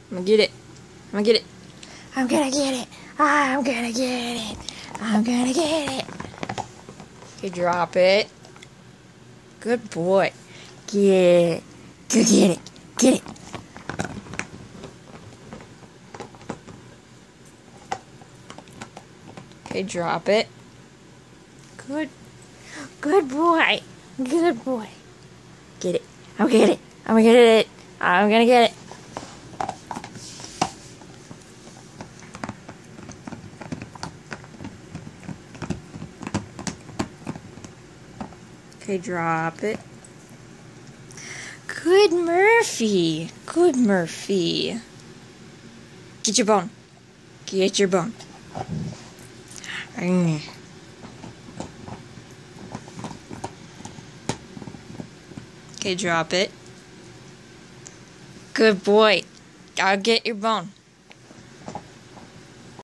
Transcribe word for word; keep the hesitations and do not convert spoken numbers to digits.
I'm gonna get it. I'm gonna get it. I'm gonna get it. I'm gonna get it. I'm gonna get it. Okay, drop it. Good boy. Get it. Go get it. Get it. Okay, drop it. Good. Good boy. Good boy. Get it. I'm gonna get it. I'm gonna get it. I'm gonna get it. Okay, drop it. Good Murphy. Good Murphy. Get your bone. Get your bone. Okay, drop it. Good boy. I'll get your bone.